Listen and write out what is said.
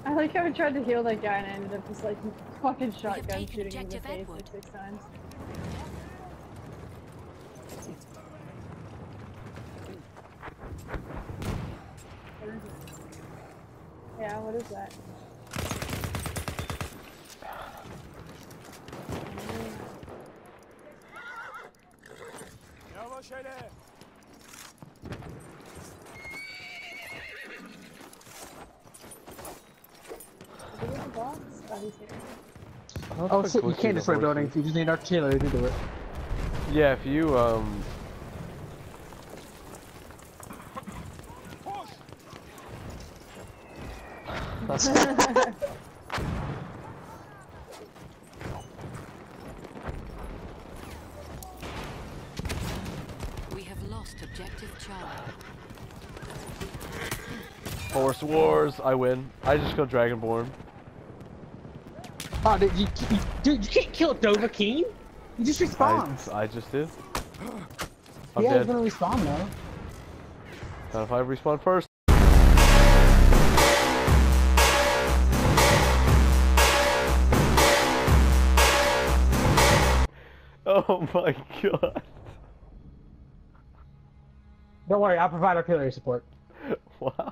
I like how I tried to heal that guy and I ended up just like fucking shotgun shooting him in the face like 6 times. What is it? Yeah, what is that? Box? Oh, he's here. Oh, so you can't destroy buildings, you just need artillery to do it. Yeah, if you, We have lost objective Charlie. Force Wars, I win. I just go Dragonborn. Oh, dude, you can't kill Dovahkiin. He just respawns. I just did. I'm Yeah, dead. he's gonna respawn though. Not if I respawn first. Oh my god. Don't worry, I'll provide artillery support. Wow.